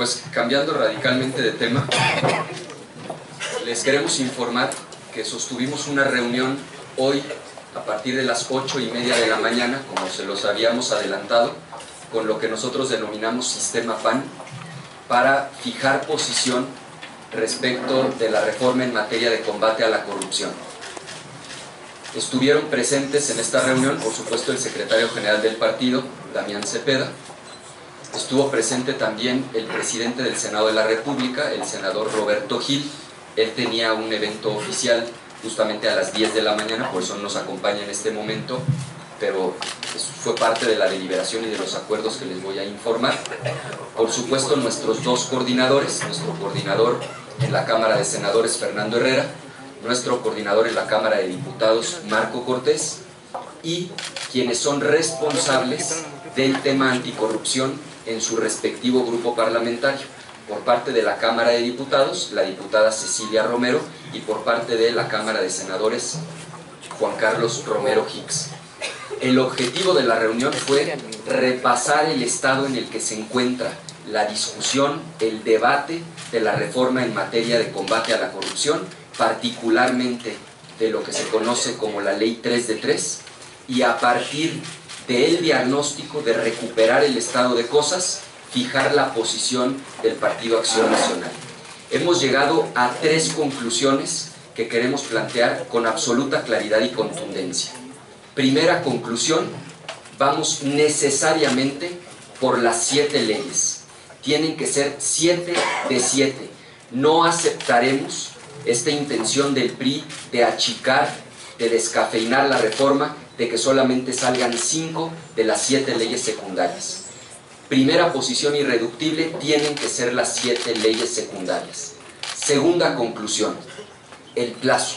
pues cambiando radicalmente de tema, les queremos informar que sostuvimos una reunión hoy a partir de las 8:30 de la mañana, como se los habíamos adelantado, con lo que nosotros denominamos Sistema PAN, para fijar posición respecto de la reforma en materia de combate a la corrupción. Estuvieron presentes en esta reunión, por supuesto, el secretario general del partido, Damián Cepeda. Estuvo presente también el presidente del Senado de la República, el senador Roberto Gil. Él tenía un evento oficial justamente a las 10 de la mañana, por eso no nos acompaña en este momento, pero fue parte de la deliberación y de los acuerdos que les voy a informar. Por supuesto, nuestros dos coordinadores, nuestro coordinador en la Cámara de Senadores, Fernando Herrera, nuestro coordinador en la Cámara de Diputados, Marco Cortés, y quienes son responsables del tema anticorrupción en su respectivo grupo parlamentario. Por parte de la Cámara de Diputados, la diputada Cecilia Romero, y por parte de la Cámara de Senadores, Juan Carlos Romero Hicks. El objetivo de la reunión fue repasar el estado en el que se encuentra la discusión, el debate de la reforma en materia de combate a la corrupción, particularmente de lo que se conoce como la Ley 3 de 3, y a partir del diagnóstico de recuperar el estado de cosas, fijar la posición del Partido Acción Nacional. Hemos llegado a 3 conclusiones que queremos plantear con absoluta claridad y contundencia. Primera conclusión: vamos necesariamente por las 7 leyes. Tienen que ser 7 de 7. No aceptaremos esta intención del PRI de achicar, de descafeinar la reforma, de que solamente salgan 5 de las 7 leyes secundarias. Primera posición irreductible: tienen que ser las 7 leyes secundarias. Segunda conclusión: el plazo.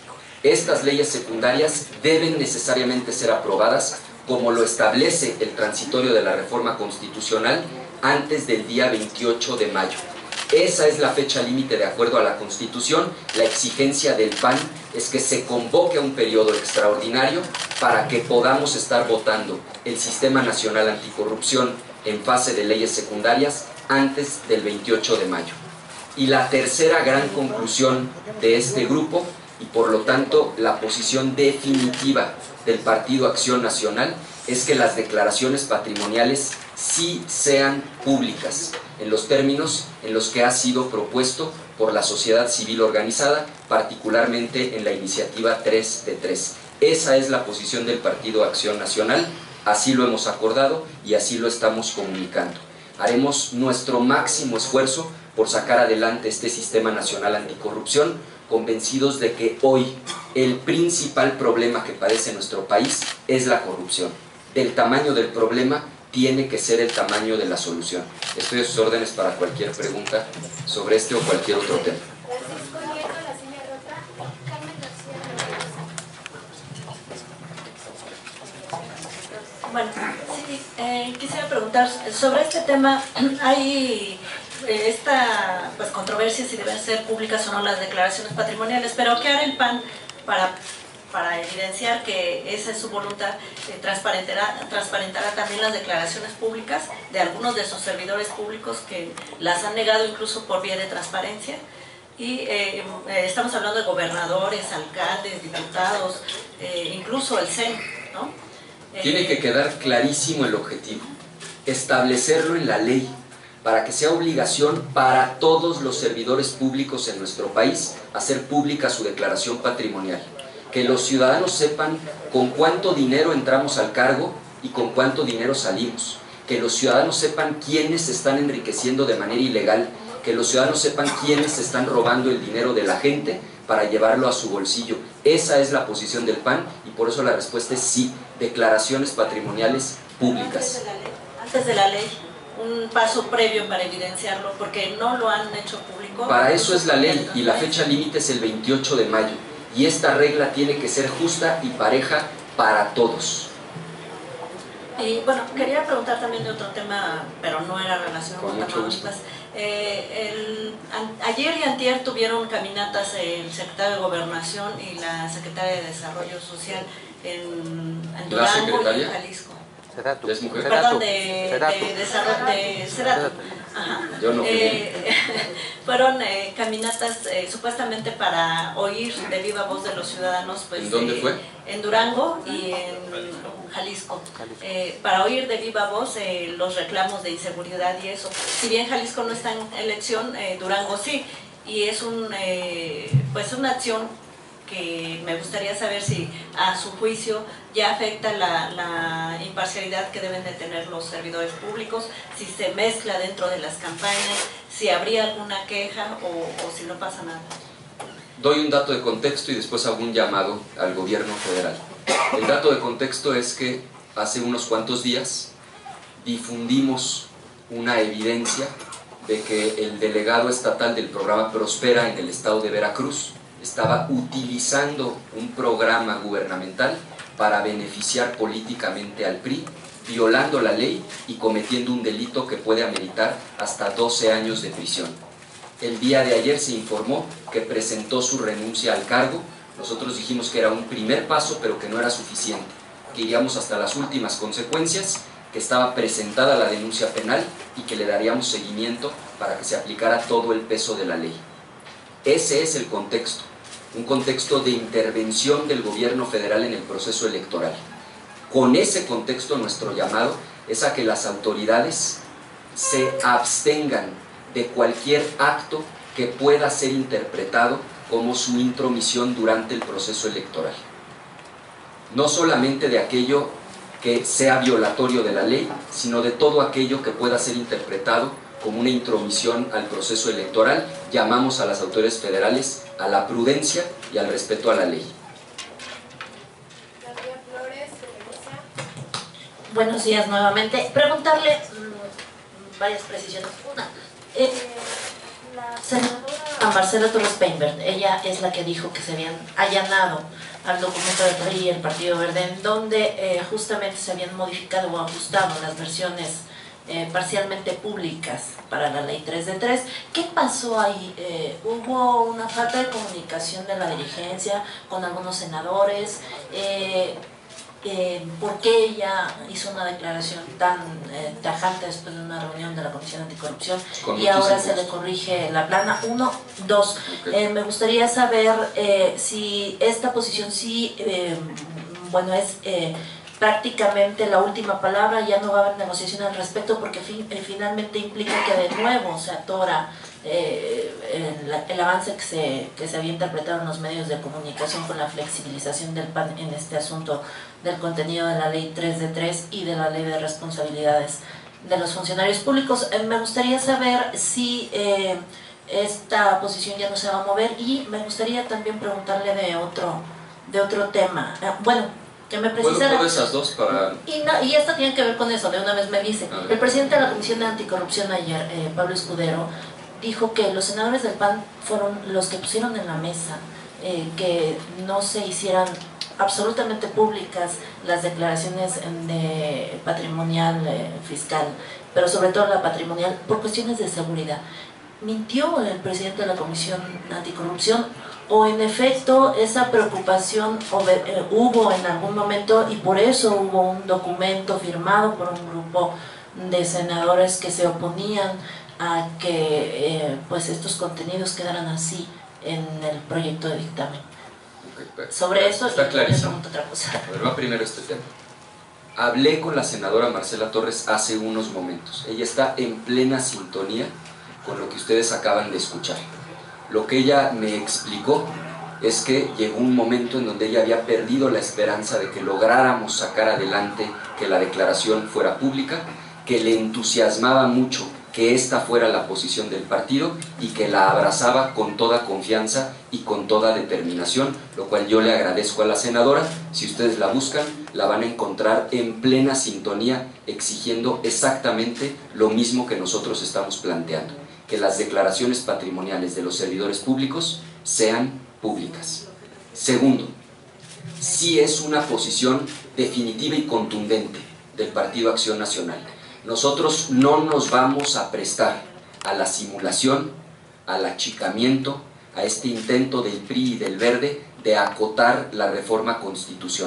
Estas leyes secundarias deben necesariamente ser aprobadas, como lo establece el transitorio de la reforma constitucional, antes del día 28 de mayo. Esa es la fecha límite de acuerdo a la Constitución. La exigencia del PAN es que se convoque a un periodo extraordinario para que podamos estar votando el Sistema Nacional Anticorrupción en fase de leyes secundarias antes del 28 de mayo. Y la tercera gran conclusión de este grupo, y por lo tanto la posición definitiva del Partido Acción Nacional, es que las declaraciones patrimoniales sí sean públicas, en los términos en los que ha sido propuesto por la sociedad civil organizada, particularmente en la iniciativa 3 de 3. Esa es la posición del Partido Acción Nacional, así lo hemos acordado y así lo estamos comunicando. Haremos nuestro máximo esfuerzo por sacar adelante este Sistema Nacional Anticorrupción, convencidos de que hoy el principal problema que padece nuestro país es la corrupción. Del tamaño del problema tiene que ser el tamaño de la solución. Estoy a sus órdenes para cualquier pregunta sobre este o cualquier otro tema. Bueno, sí, quisiera preguntar sobre este tema. Hay esta controversia si deben ser públicas o no las declaraciones patrimoniales, pero ¿qué hará el PAN para evidenciar que esa es su voluntad? Transparentará también las declaraciones públicas de algunos de sus servidores públicos que las han negado incluso por vía de transparencia. Y estamos hablando de gobernadores, alcaldes, diputados, incluso el CEN, ¿no? Tiene que quedar clarísimo el objetivo, establecerlo en la ley, para que sea obligación para todos los servidores públicos en nuestro país hacer pública su declaración patrimonial. Que los ciudadanos sepan con cuánto dinero entramos al cargo y con cuánto dinero salimos. Que los ciudadanos sepan quiénes se están enriqueciendo de manera ilegal. Que los ciudadanos sepan quiénes están robando el dinero de la gente para llevarlo a su bolsillo. Esa es la posición del PAN y por eso la respuesta es sí, declaraciones patrimoniales públicas. Antes de la ley, un paso previo para evidenciarlo, porque no lo han hecho público. Para eso es la ley y la fecha límite es el 28 de mayo. Y esta regla tiene que ser justa y pareja para todos. Y bueno, quería preguntar también de otro tema, pero no era relacionado con Tamaulipas. Ayer y antier tuvieron caminatas el secretario de Gobernación y la secretaria de Desarrollo Social en Durango y en Jalisco. Sedatu. ¿Es mujer? Perdón, de Sedatu. Ajá. Yo no fui. Fueron caminatas supuestamente para oír de viva voz de los ciudadanos. Pues, ¿En dónde fue? En Durango y en Jalisco. Para oír de viva voz los reclamos de inseguridad y eso. Si bien Jalisco no está en elección, Durango sí. Y es pues una acción que me gustaría saber si a su juicio ya afecta la imparcialidad que deben de tener los servidores públicos, si se mezcla dentro de las campañas, si habría alguna queja o si no pasa nada. Doy un dato de contexto y después hago un llamado al gobierno federal. El dato de contexto es que hace unos cuantos días difundimos una evidencia de que el delegado estatal del programa Prospera en el estado de Veracruz estaba utilizando un programa gubernamental para beneficiar políticamente al PRI, violando la ley y cometiendo un delito que puede ameritar hasta 12 años de prisión. El día de ayer se informó que presentó su renuncia al cargo. Nosotros dijimos que era un primer paso, pero que no era suficiente, que iríamos hasta las últimas consecuencias, que estaba presentada la denuncia penal y que le daríamos seguimiento para que se aplicara todo el peso de la ley. Ese es el contexto, un contexto de intervención del gobierno federal en el proceso electoral. Con ese contexto, nuestro llamado es a que las autoridades se abstengan de cualquier acto que pueda ser interpretado como su intromisión durante el proceso electoral. No solamente de aquello que sea violatorio de la ley, sino de todo aquello que pueda ser interpretado como una intromisión al proceso electoral. Llamamos a las autoridades federales a la prudencia y al respeto a la ley. Buenos días nuevamente. Preguntarle varias precisiones. Una, la senadora Marcela Torres Peinbert, ella es la que dijo que se habían allanado al documento del PRI y el Partido Verde, en donde justamente se habían modificado o ajustado las versiones parcialmente públicas para la ley 3 de 3. ¿Qué pasó ahí? ¿Hubo una falta de comunicación de la dirigencia con algunos senadores? ¿Por qué ella hizo una declaración tan tajante después de una reunión de la Comisión Anticorrupción y ahora se le corrige la plana? Uno, dos, me gustaría saber si esta posición sí, bueno, es prácticamente la última palabra, ya no va a haber negociación al respecto, porque finalmente implica que de nuevo se atora el avance que se había interpretado en los medios de comunicación con la flexibilización del PAN en este asunto del contenido de la ley 3 de 3 y de la ley de responsabilidades de los funcionarios públicos. Me gustaría saber si esta posición ya no se va a mover, y me gustaría también preguntarle de otro tema. Bueno, que me precisara. ¿Puedo esas dos para...? Y esta tiene que ver con eso, de una vez me dice. El presidente de la Comisión de Anticorrupción ayer, Pablo Escudero, dijo que los senadores del PAN fueron los que pusieron en la mesa que no se hicieran absolutamente públicas las declaraciones de patrimonial fiscal, pero sobre todo la patrimonial, por cuestiones de seguridad. ¿Mintió el presidente de la Comisión Anticorrupción o en efecto esa preocupación hubo en algún momento y por eso hubo un documento firmado por un grupo de senadores que se oponían a que pues estos contenidos quedaran así en el proyecto de dictamen? Sobre eso está clarísimo. Otra cosa. A ver, va primero este tema. Hablé con la senadora Marcela Torres hace unos momentos. Ella está en plena sintonía con lo que ustedes acaban de escuchar. Lo que ella me explicó es que llegó un momento en donde ella había perdido la esperanza de que lográramos sacar adelante que la declaración fuera pública, que le entusiasmaba mucho que esta fuera la posición del partido y que la abrazaba con toda confianza y con toda determinación, lo cual yo le agradezco a la senadora. Si ustedes la buscan, la van a encontrar en plena sintonía, exigiendo exactamente lo mismo que nosotros estamos planteando, que las declaraciones patrimoniales de los servidores públicos sean públicas. Segundo, sí es una posición definitiva y contundente del Partido Acción Nacional. Nosotros no nos vamos a prestar a la simulación, al achicamiento, a este intento del PRI y del Verde de acotar la reforma constitucional.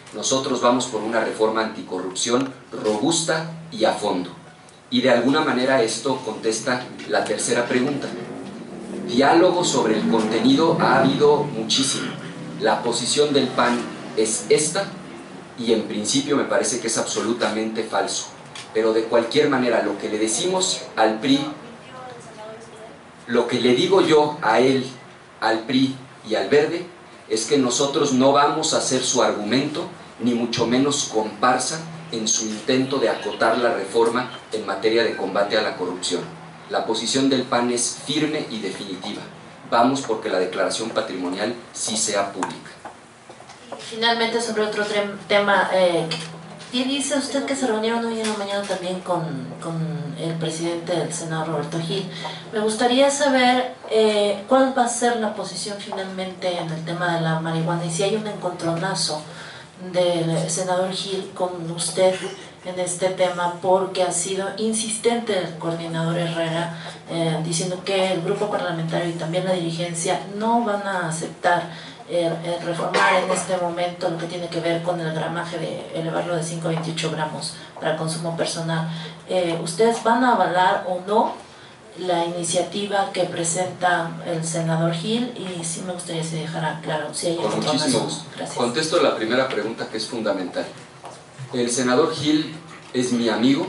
Nosotros vamos por una reforma anticorrupción robusta y a fondo. Y de alguna manera esto contesta la tercera pregunta. Diálogo sobre el contenido ha habido muchísimo. La posición del PAN es esta, y en principio me parece que es absolutamente falso. Pero de cualquier manera, lo que le decimos al PRI, lo que le digo yo a él, al PRI y al Verde, es que nosotros no vamos a ser su argumento, ni mucho menos comparsa en su intento de acotar la reforma en materia de combate a la corrupción. La posición del PAN es firme y definitiva. Vamos porque la declaración patrimonial sí sea pública. Finalmente, sobre otro tema, dice usted que se reunieron hoy en la mañana también con el presidente del Senado, Roberto Gil. Me gustaría saber cuál va a ser la posición finalmente en el tema de la marihuana y si hay un encontronazo del senador Gil con usted en este tema, porque ha sido insistente el coordinador Herrera diciendo que el grupo parlamentario y también la dirigencia no van a aceptar reformar en este momento lo que tiene que ver con el gramaje, de elevarlo de 5 a 28 gramos para consumo personal. ¿Ustedes van a avalar o no la iniciativa que presenta el senador Gil? Y sí me gustaría que se dejara claro si hay con muchísimo gusto. Gracias. Contesto la primera pregunta, que es fundamental. El senador Gil es mi amigo,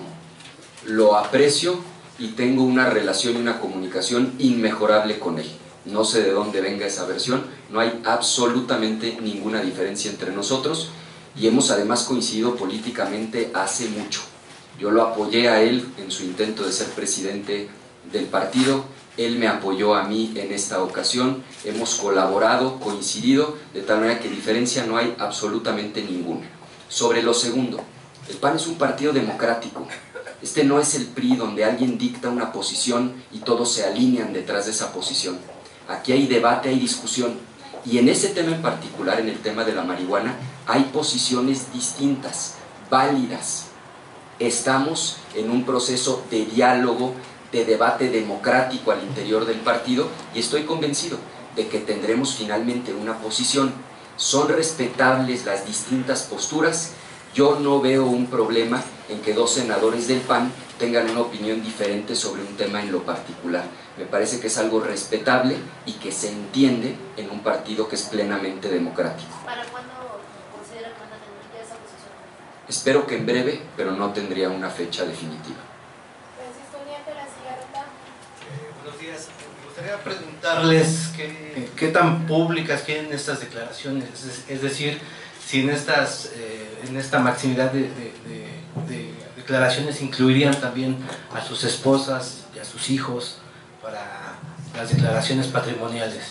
lo aprecio y tengo una relación y una comunicación inmejorable con él. No sé de dónde venga esa versión, no hay absolutamente ninguna diferencia entre nosotros y hemos además coincidido políticamente hace mucho. Yo lo apoyé a él en su intento de ser presidente del partido, él me apoyó a mí en esta ocasión, hemos colaborado, coincidido, de tal manera que diferencia no hay absolutamente ninguna. Sobre lo segundo, el PAN es un partido democrático. Este no es el PRI donde alguien dicta una posición y todos se alinean detrás de esa posición. Aquí hay debate, hay discusión, y en ese tema en particular, en el tema de la marihuana, hay posiciones distintas, válidas. Estamos en un proceso de diálogo, de debate democrático al interior del partido, y estoy convencido de que tendremos finalmente una posición. Son respetables las distintas posturas. Yo no veo un problema en que dos senadores del PAN tengan una opinión diferente sobre un tema en lo particular. Me parece que es algo respetable y que se entiende en un partido que es plenamente democrático. ¿Para cuándo considera que van a tener ya esa posición? Espero que en breve, pero no tendría una fecha definitiva. Francisco Nieto, la cigarreta. Buenos días. Me gustaría preguntarles qué tan públicas quieren estas declaraciones, es decir, si en esta maximidad de declaraciones incluirían también a sus esposas y a sus hijos para las declaraciones patrimoniales.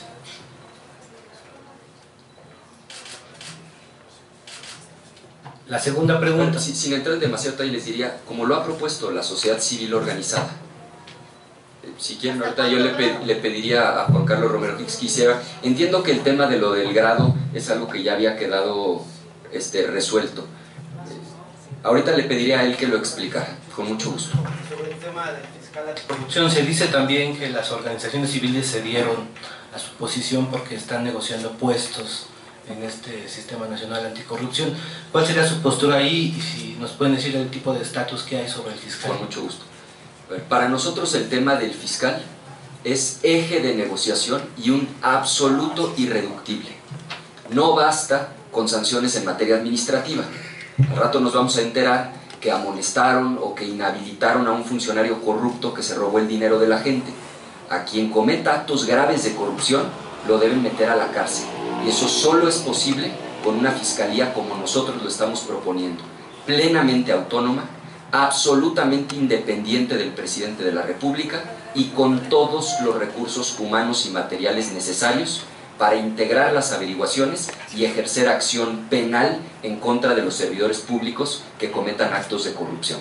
La segunda pregunta. Sin entrar en demasiado detalle, les diría, como lo ha propuesto la sociedad civil organizada. Si quieren, ahorita yo le pediría a Juan Carlos Romero Hicks que hiciera. Entiendo que el tema de lo del grado es algo que ya había quedado resuelto. Ahorita le pediría a él que lo explicara, con mucho gusto. Sobre el tema del fiscal anticorrupción, se dice también que las organizaciones civiles cedieron a su posición porque están negociando puestos en este Sistema Nacional Anticorrupción. ¿Cuál sería su postura ahí? Y si nos pueden decir el tipo de estatus que hay sobre el fiscal. Con mucho gusto. Para nosotros el tema del fiscal es eje de negociación y un absoluto irreductible. No basta con sanciones en materia administrativa. Al rato nos vamos a enterar que amonestaron o que inhabilitaron a un funcionario corrupto que se robó el dinero de la gente. A quien cometa actos graves de corrupción lo deben meter a la cárcel. Y eso solo es posible con una fiscalía como nosotros lo estamos proponiendo, plenamente autónoma, absolutamente independiente del presidente de la República y con todos los recursos humanos y materiales necesarios para integrar las averiguaciones y ejercer acción penal en contra de los servidores públicos que cometan actos de corrupción.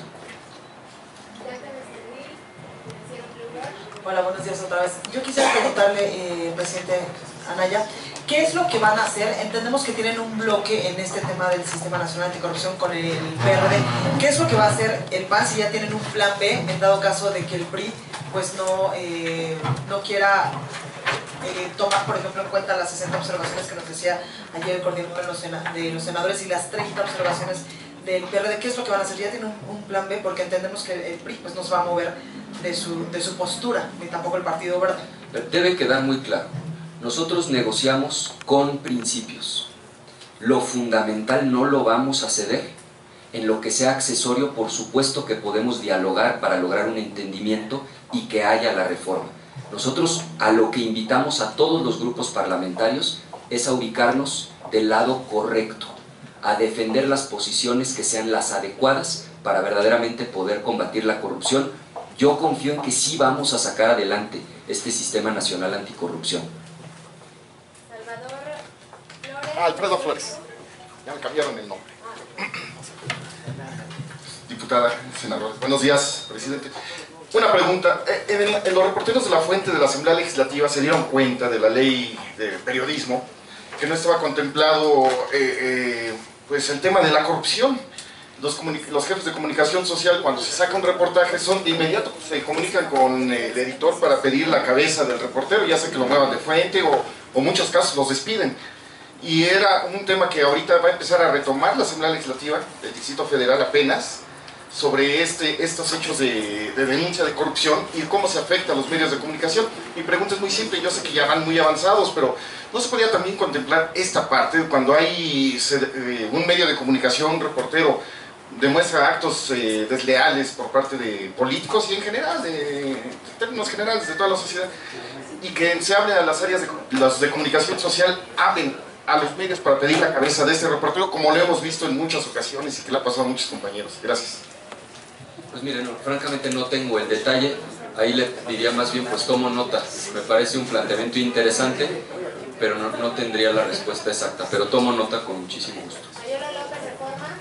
Hola, buenos días otra vez. Yo quisiera preguntarle, presidente Anaya, ¿qué es lo que van a hacer? Entendemos que tienen un bloque en este tema del Sistema Nacional Anticorrupción con el Verde. ¿Qué es lo que va a hacer el PAN si ya tienen un plan B en dado caso de que el PRI pues no quiera tomar, por ejemplo, en cuenta las 60 observaciones que nos decía ayer el coordinador de los senadores y las 30 observaciones del PRD? ¿Qué es lo que van a hacer? ¿Ya tienen un plan B? Porque entendemos que el PRI pues, no se va a mover de su postura, ni tampoco el Partido Verde. Debe quedar muy claro, nosotros negociamos con principios. Lo fundamental no lo vamos a ceder. En lo que sea accesorio, por supuesto que podemos dialogar para lograr un entendimiento y que haya la reforma. Nosotros a lo que invitamos a todos los grupos parlamentarios es a ubicarnos del lado correcto, a defender las posiciones que sean las adecuadas para verdaderamente poder combatir la corrupción. Yo confío en que sí vamos a sacar adelante este Sistema Nacional Anticorrupción. Salvador Flores. Alfredo Flores. Ya me cambiaron el nombre. Diputada, senadores. Buenos días, presidente. Una pregunta. En los reporteros de la fuente de la Asamblea Legislativa se dieron cuenta de la ley de periodismo que no estaba contemplado pues el tema de la corrupción. Los jefes de comunicación social, cuando se saca un reportaje, son de inmediato, pues, se comunican con el editor para pedir la cabeza del reportero, ya sea que lo muevan de fuente o en muchos casos los despiden. Y era un tema que ahorita va a empezar a retomar la Asamblea Legislativa del Distrito Federal apenas, sobre estos hechos de denuncia de corrupción y cómo se afecta a los medios de comunicación. Mi pregunta es muy simple, yo sé que ya van muy avanzados, pero ¿no se podría también contemplar esta parte cuando hay un medio de comunicación, un reportero, demuestra actos desleales por parte de políticos y en general, en términos generales de toda la sociedad, y que se hable a las áreas de comunicación social, hablen a los medios para pedir la cabeza de este reportero, como lo hemos visto en muchas ocasiones y que le ha pasado a muchos compañeros? Gracias. Pues miren, no, francamente no tengo el detalle, ahí le diría más bien pues tomo nota, me parece un planteamiento interesante, pero no tendría la respuesta exacta, pero tomo nota con muchísimo gusto. Mayolo López, Reforma.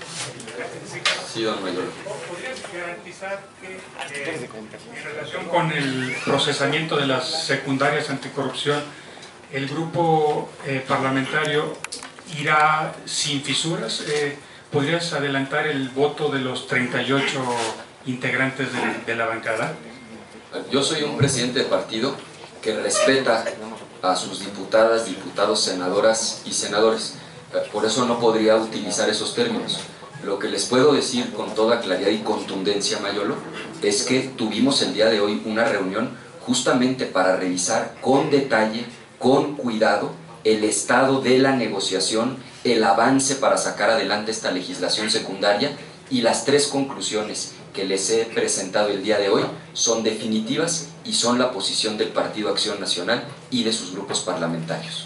Sí, don Mayolo. ¿Podrías garantizar que en relación con el procesamiento de las secundarias anticorrupción, el grupo parlamentario irá sin fisuras? ¿Podrías adelantar el voto de los 38 integrantes de la bancada? Yo soy un presidente de partido que respeta a sus diputadas, diputados, senadoras y senadores. Por eso no podría utilizar esos términos. Lo que les puedo decir con toda claridad y contundencia, Mayolo, es que tuvimos el día de hoy una reunión justamente para revisar con detalle, con cuidado, el estado de la negociación, el avance para sacar adelante esta legislación secundaria, y las 3 conclusiones que les he presentado el día de hoy son definitivas y son la posición del Partido Acción Nacional y de sus grupos parlamentarios.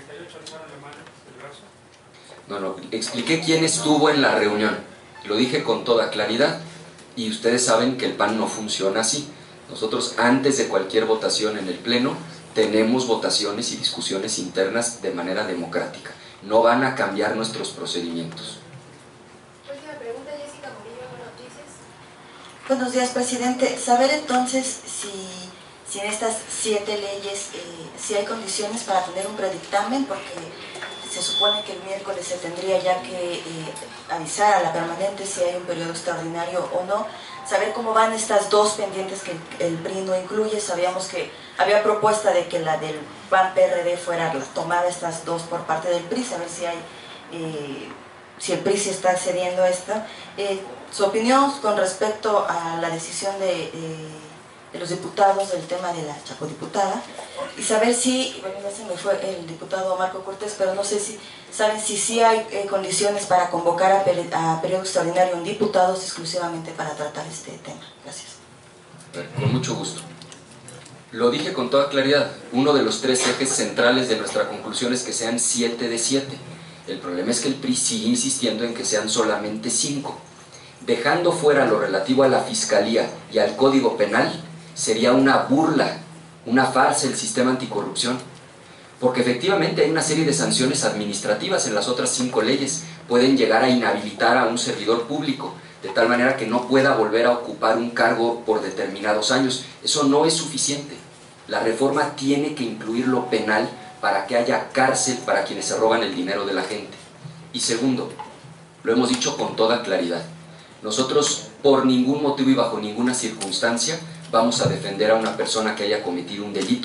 No, expliqué quién estuvo en la reunión, lo dije con toda claridad, y ustedes saben que el PAN no funciona así. Nosotros antes de cualquier votación en el Pleno tenemos votaciones y discusiones internas de manera democrática. No van a cambiar nuestros procedimientos. Última pregunta, Jessica Murillo, Noticias. Buenos días, presidente. Saber entonces si en estas 7 leyes, si hay condiciones para tener un predictamen, porque se supone que el miércoles se tendría ya que avisar a la permanente si hay un periodo extraordinario o no. Saber cómo van estas 2 pendientes que el PRI no incluye. Sabíamos que había propuesta de que la del PAN-PRD fuera tomada estas 2 por parte del PRI, saber si hay, si el PRI sí está accediendo a esta. Su opinión con respecto a la decisión de los diputados del tema de la chapodiputada, y saber si, bueno, no se me fue el diputado Marco Cortés, pero no sé si saben si sí hay condiciones para convocar a periodo extraordinario en diputados exclusivamente para tratar este tema. Gracias. Con mucho gusto. Lo dije con toda claridad, uno de los 3 ejes centrales de nuestra conclusión es que sean 7 de 7. El problema es que el PRI sigue insistiendo en que sean solamente 5. Dejando fuera lo relativo a la Fiscalía y al Código Penal, sería una burla, una farsa el sistema anticorrupción, porque efectivamente hay una serie de sanciones administrativas en las otras 5 leyes, pueden llegar a inhabilitar a un servidor público, de tal manera que no pueda volver a ocupar un cargo por determinados años. Eso no es suficiente. La reforma tiene que incluir lo penal para que haya cárcel para quienes se roban el dinero de la gente. Y segundo, lo hemos dicho con toda claridad, nosotros por ningún motivo y bajo ninguna circunstancia vamos a defender a una persona que haya cometido un delito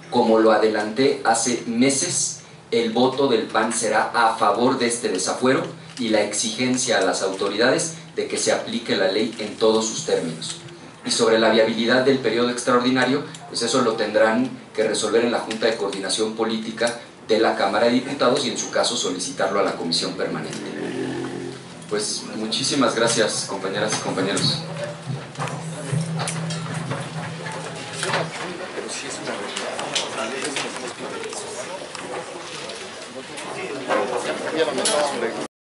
Como lo adelanté hace meses, el voto del PAN será a favor de este desafuero y la exigencia a las autoridades de que se aplique la ley en todos sus términos. Y sobre la viabilidad del periodo extraordinario, pues eso lo tendrán que resolver en la Junta de Coordinación Política de la Cámara de Diputados y en su caso solicitarlo a la Comisión Permanente. Pues muchísimas gracias, compañeras y compañeros. Ya no me